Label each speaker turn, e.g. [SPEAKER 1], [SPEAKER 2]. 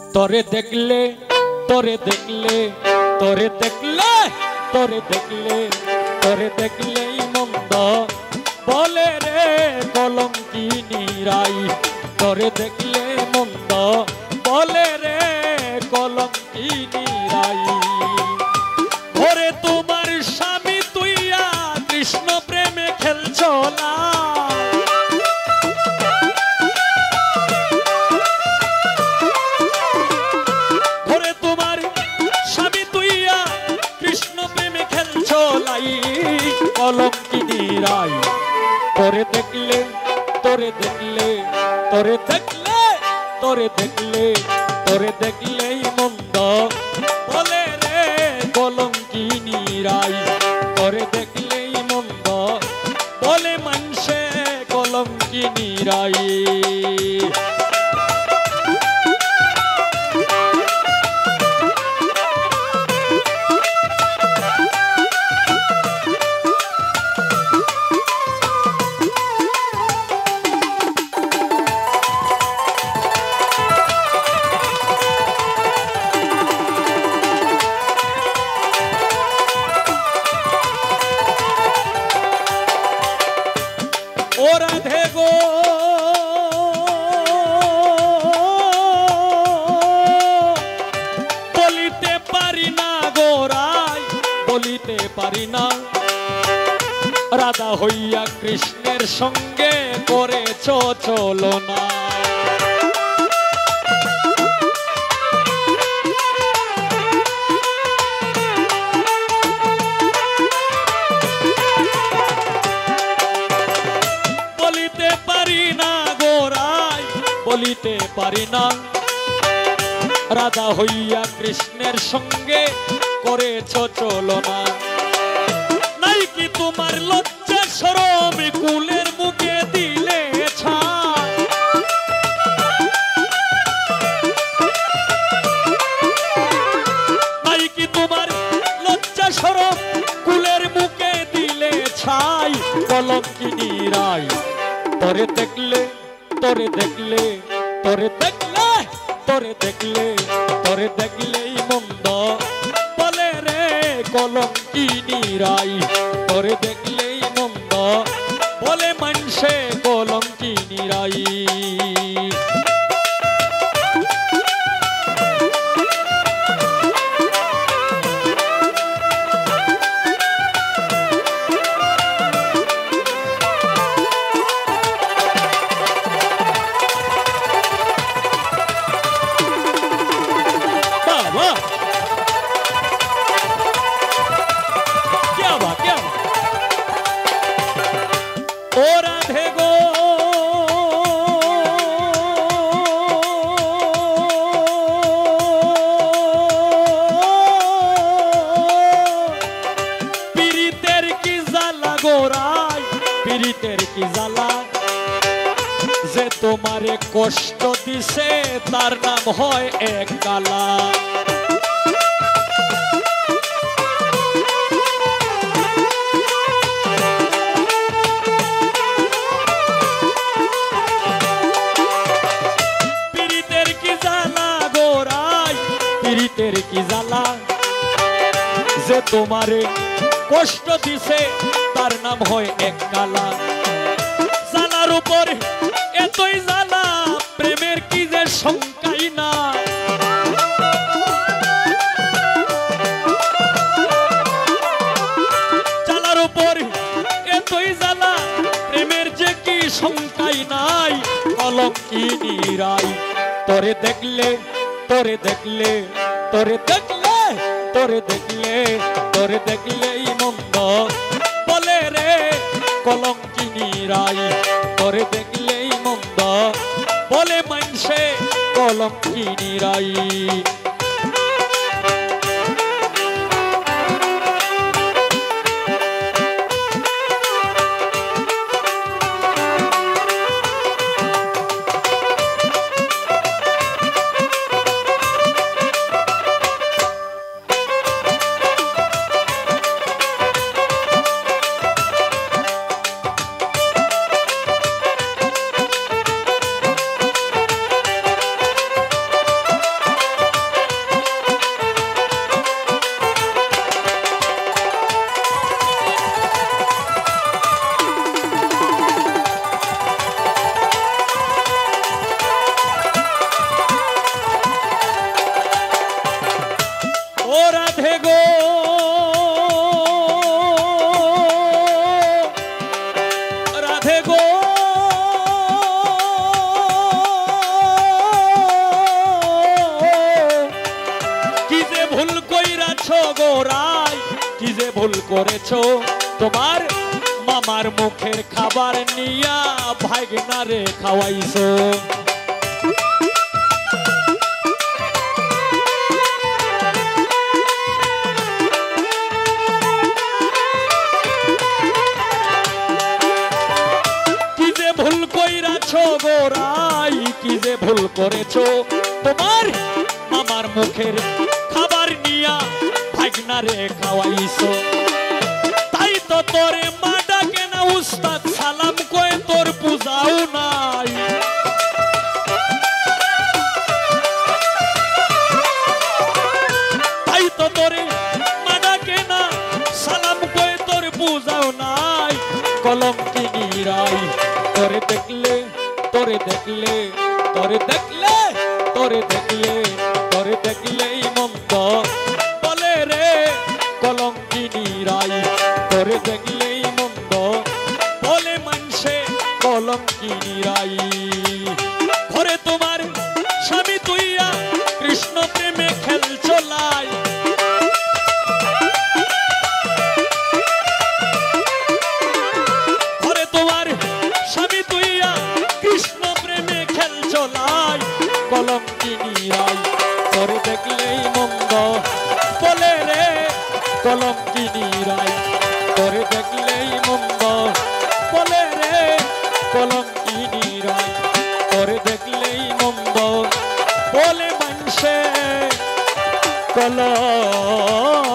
[SPEAKER 1] তোরে দেখলে তোরে দেখলে তোরে দেখলে তোরে দেখলে তোরে দেখলেই মন্দ বলে রে কলঙ্কিনী রাই। তোরে দেখলে মন্দ বলে রে কলঙ্কিনী রাই। ওরে তোমার স্বামী তুইয়া কৃষ্ণ প্রেমে খেলছো না। ওরে তোমার স্বামী তুইয়া কৃষ্ণ প্রেমে খেলছো লাই কলঙ্কিনী রাই। তোরে দেখলে তোরে দেখলে তোরে দেখলে তোরে দেখলে তোরে দেখলেই মন্দ বলে রে কলঙ্কিনী রাই। তোরে দেখলেই মন্দ বলে মানুষে কলঙ্কিনী রাই। ও রাধে গো বলিতে পারি না গোরাই বলিতে পারি না। রাধা হইয়া কৃষ্ণের সঙ্গে করেছ চলনা। বলিতে পারি না গোরাই বলিতে পারি না। রাধা হইয়া কৃষ্ণের সঙ্গে করেছ চলনা। নাই কি তোমার লজ্জা শরম কুলের মুখে দিলে ছাই। নাই কি তোমার লজ্জা শরম কুলের মুখে দিলে ছাই কলঙ্কিনী রাই। তোরে দেখলে তোরে দেখলে তোরে দেখলে তোরে দেখলে তোরে দেখলেই মন্দ বলে রে কলঙ্কিনী রাই। তোরে দেখলেই মন্দ বলে মানুষে কলঙ্কিনী রাই। ও রাধে গো পীড়িতের কি জ্বালা গোরাই পীড়িতের কি জ্বালা। যে তোমারে কষ্ট দিছে তার নাম হয় এক কালা। পীড়িতের কি জ্বালা যে তোমারে কষ্ট দিছে তার নাম হয় এক কালা। জ্বালার উপর এতই জ্বালা প্রেমের কি যে শঙ্কাই না। জ্বালার উপর এতই জ্বালা প্রেমের যে কি শঙ্কাই নাই কলঙ্কিনী রাই। তোরে দেখলে তোরে দেখলে তোরে দেখলে তোরে দেখলে তোরে দেখলেই মন্দ বলে রে কলঙ্কিনী রাই। তোরে দেখলেই মন্দ বলে মানুষে কলঙ্কিনী রাই। ভুল করেছো তোমার মামার মুখের খাবার নিয়া ভাগনারে খাওয়াইছো ভুল কইরাছো গোরাই কি যে ভুল করেছো তোমার মামার মুখের খাবার নিয়া ভাগনারে খাওয়াইছো তাই তো তোরে মা ডাকে না উস্তাদ সালাম কয়ে তোর পূজাও নাই তাই তো তোরে মা ডাকে না সালাম কয়ে তোর পূজাও নাই কলঙ্কিনী রাই তোরে দেখলে তোরে দেখলে তোরে দেখলে তোরে দেখলে তোরে দেখলেই মন্দ বলে রে কলঙ্কিনী রাই তোরে দেখলেই মন্দ বলে মানসে কলঙ্কিনী রাই ঘরে তোমার স্বামী তুইয়া কৃষ্ণ প্রেমে খেল চলাই কলঙ্কিনী রাই তোরে দেখলেই মন্দ বলে রে কলঙ্কিনী রাই তোরে দেখলেই মন্দ বলে রে কলঙ্কিনী রাই তোরে দেখলেই মন্দ বলে মানসে কলঙ্কিনী